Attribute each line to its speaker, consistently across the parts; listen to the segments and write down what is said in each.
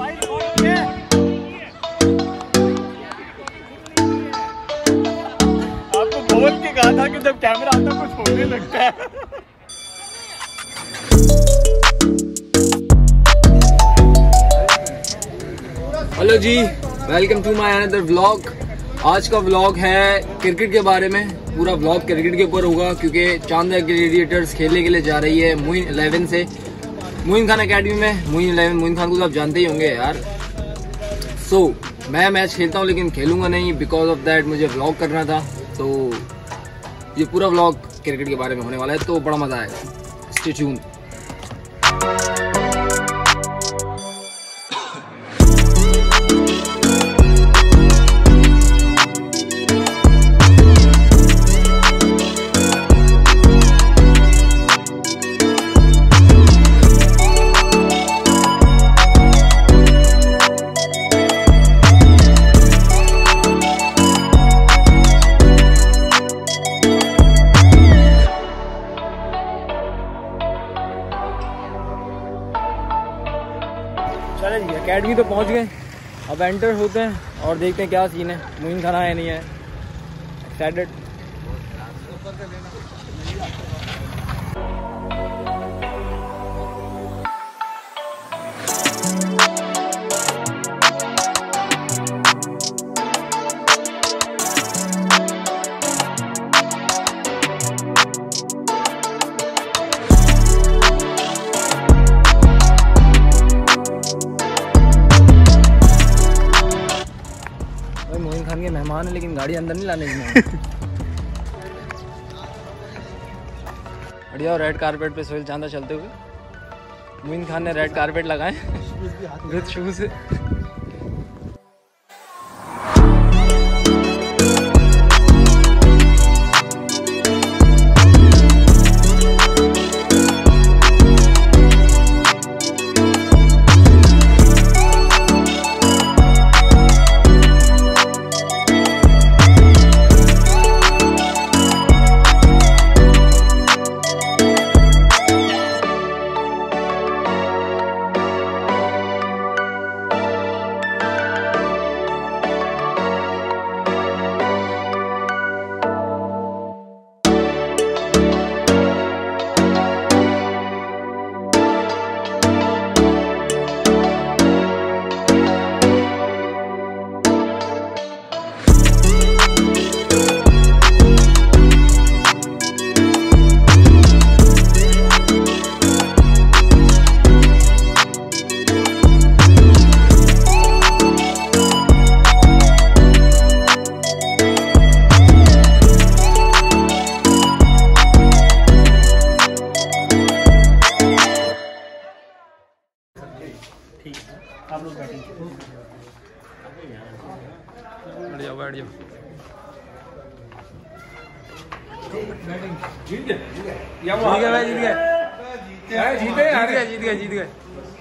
Speaker 1: आपको बोल के कहा था कि जब कैमरा आता कुछ होने लगता है।
Speaker 2: हेलो जी, welcome to my another vlog. आज का व्लॉग है क्रिकेट के बारे में। पूरा व्लॉग क्रिकेट के ऊपर होगा क्योंकि चांदा ग्लेडिएटर्स खेलने के लिए जा रही है मोइन 11 से मोइन खान अकेडमी में। मोइन 11 मोइन खान को तो आप जानते ही होंगे यार। मैं मैच खेलता हूँ लेकिन खेलूंगा नहीं, बिकॉज ऑफ दैट मुझे व्लॉग करना था। तो ये पूरा व्लॉग क्रिकेट के बारे में होने वाला है, तो बड़ा मजा आएगा। Stay tuned. चले जी, अकेडमी तो पहुंच गए। अब एंटर होते हैं और देखते हैं क्या सीन है। मोइन खाना है नहीं है। एक्साइटेड। मोइन खान के मेहमान है लेकिन गाड़ी अंदर नहीं लाने की। बढ़िया। रेड कारपेट पे सोहेल चांदा चलते हुए। मोइन खान ने रेड कारपेट लगाए विद शूज।
Speaker 1: आप लोग बैठिए।
Speaker 2: बैठ जाओ बैठ जाओ।
Speaker 1: जीत गए।
Speaker 2: जीत गए भाई, जीत गए। जीत गए जीत गए।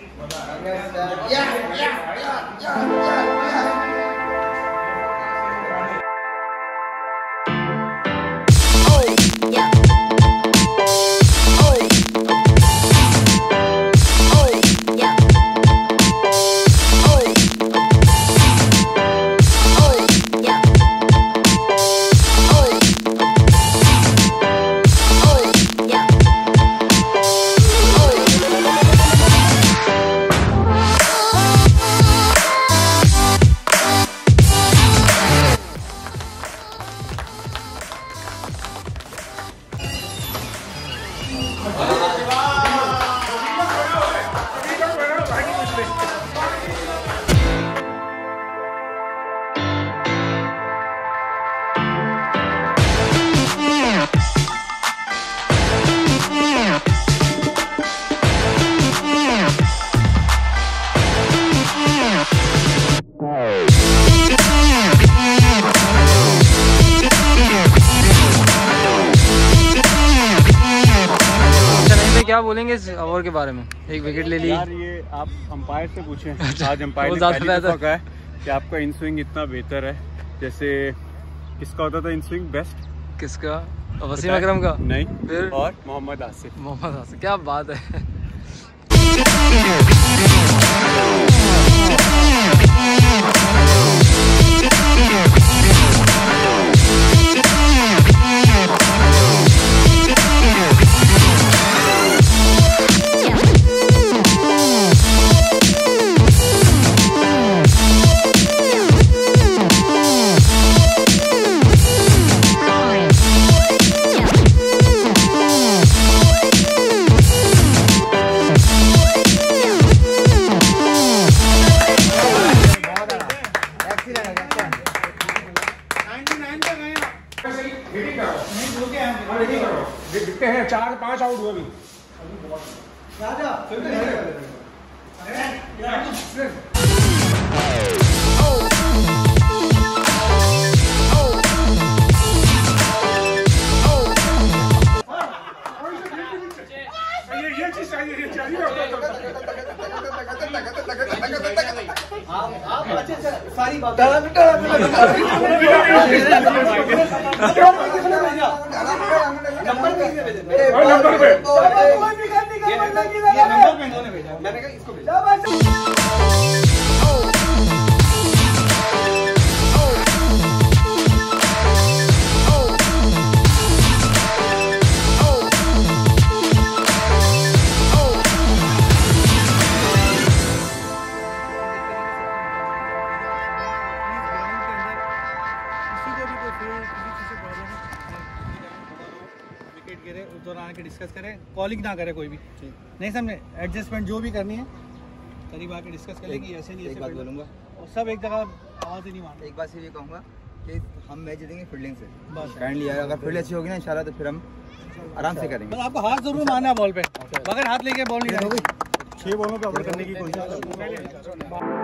Speaker 2: क्या बोलेंगे इस ओवर के बारे में? एक विकेट ले ली
Speaker 1: यार। ये आप अंपायर से पूछें। आज अंपायर ने पहली दफा कहा है कि आपका इन स्विंग इतना बेहतर है। जैसे किसका होता था इन स्विंग बेस्ट?
Speaker 2: किसका? वसीम अकरम का?
Speaker 1: नहीं,
Speaker 2: फिर
Speaker 1: और मोहम्मद आसिफ।
Speaker 2: मोहम्मद आसिफ। क्या बात है।
Speaker 3: 4 5 आउट हुए अभी। ये चीज चाहिए, ये चाहिए। आप अच्छे से सारी बात नंबर पे मैंने कहा इसको भेजा।
Speaker 4: उस दौरान के डिस्कस करें, कॉलिंग ना करें कोई भी, नहीं समझे, एडजस्टमेंट जो भी करनी है करीब आके डिस्कस करेंगे। ऐसे नहीं, एक बात बोलूँगा और सब एक जगह आवाज़ ही नहीं मारते।
Speaker 5: एक बात से ये कहूँगा कि हम मैच जीतेंगे फील्डिंग से, बस काइंडली। अगर फील्ड अच्छी होगी ना इंशाल्लाह तो फिर हम आराम से करेंगे।
Speaker 4: बस आपको हाथ जरूर मारना है बॉल पे, मगर हाथ लेके बॉल नहीं होगी।
Speaker 1: 6 बॉलों पे आउट करने की कोशिश।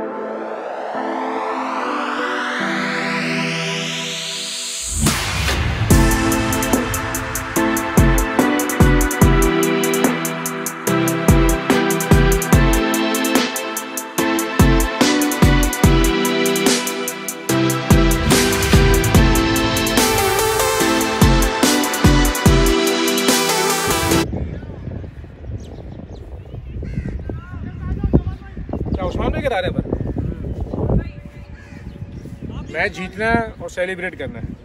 Speaker 3: उस्मान भाई किनारे पर मैच जीतना है और सेलिब्रेट करना है।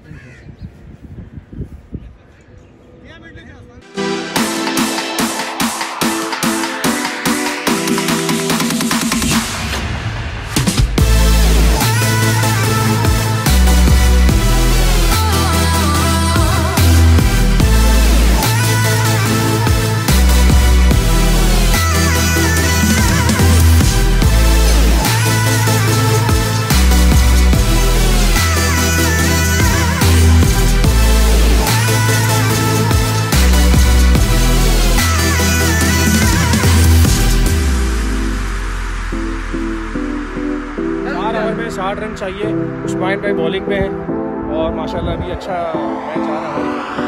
Speaker 3: में 60 रन चाहिए। उस्मान भाई बॉलिंग पे है और माशाल्लाह भी अच्छा मैच आ रहा है।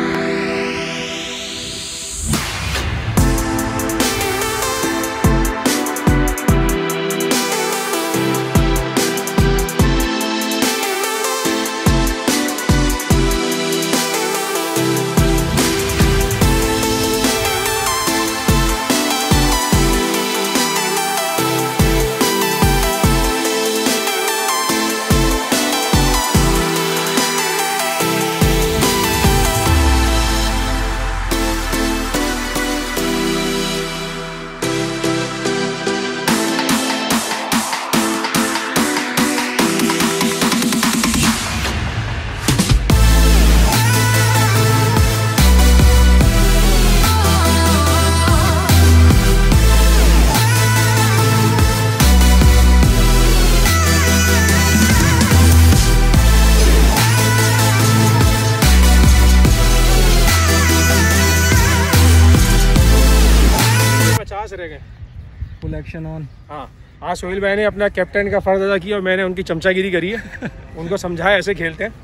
Speaker 3: रह गए
Speaker 4: फुल एक्शन ऑन।
Speaker 3: हाँ, आज सोहेल भाई ने अपना कैप्टन का फर्ज अदा किया और मैंने उनकी चमचागिरी करी है। उनको समझाया ऐसे खेलते हैं।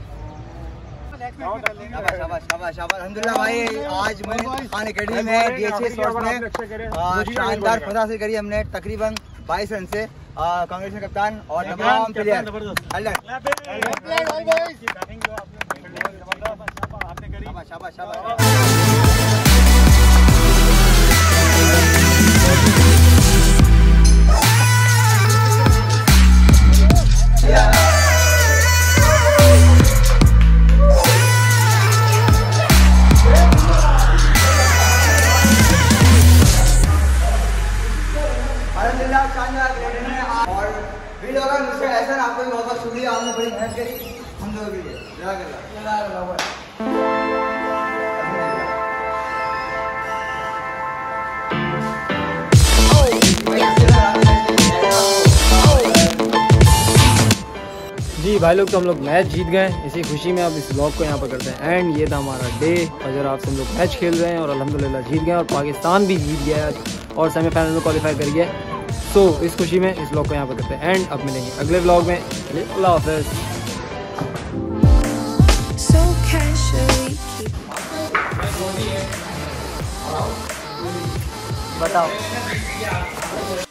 Speaker 5: अल्हम्दुलिल्लाह भाई, आज खान एकेडमी में DHA स्पोर्ट्स में शानदार फतह से करी हमने तकरीबन 22 रन से। कांग्रेस के कप्तान और तमाम प्लेयर और वीडियो का मिस्टर ऐसा आपको भी बहुत बहुत शुक्रिया। आपने बड़ी मेहनत करी हम लोगों के लिए।
Speaker 2: जी भाई लोग, तो हम लोग मैच जीत गए। इसी खुशी में अब इस ब्लॉग को यहाँ पर करते हैं एंड। ये था हमारा डे। अगर आप सब लोग मैच खेल रहे हैं और अल्हम्दुलिल्लाह जीत गए और पाकिस्तान भी जीत गया और सेमीफाइनल में क्वालिफाई कर गया। तो इस खुशी में इस ब्लॉग को यहाँ पर करते हैं एंड। अब मिलेंगे अगले ब्लॉग में। अल्लाह हाफ़िज़।
Speaker 5: बताओ